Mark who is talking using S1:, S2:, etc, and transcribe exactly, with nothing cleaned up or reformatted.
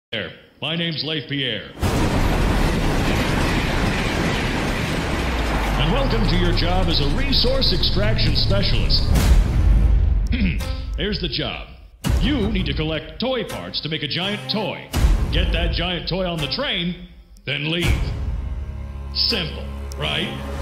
S1: There. My name's Leif Pierre. And welcome to your job as a resource extraction specialist. Here's the job. You need to collect toy parts to make a giant toy. Get that giant toy on the train, then leave. Simple, right?